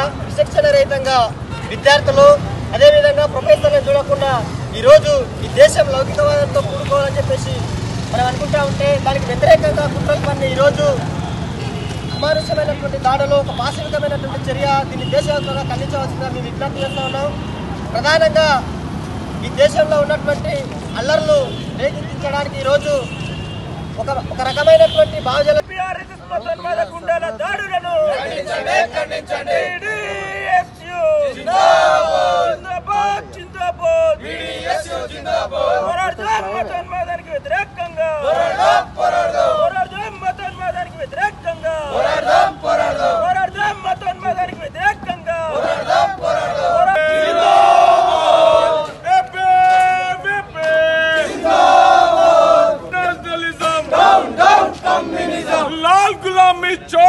విచక్షణ రహితంగా విద్యార్థులు అదేవిధంగా ప్రొఫెసర్లను చూడకుండా ఈరోజు ఈ దేశం లౌకికవాదంతో కూడుకోవాలని చెప్పేసి మనం అనుకుంటా ఉంటే దానికి వ్యతిరేకంగా కుట్రలు పని ఈరోజు అమానుషమైనటువంటి దాడులు ఒక పాశవికమైనటువంటి చర్య. దీన్ని దేశవ్యాప్తంగా ఖండించవలసిందిగా మేము విజ్ఞప్తి చేస్తూ ఉన్నాం. ప్రధానంగా ఈ దేశంలో ఉన్నటువంటి అల్లర్లు రేకెత్తించడానికి ఈరోజు ఒక రకమైనటువంటి భావజల దాడులను వ్యతిరేకంగా लाल गुलामी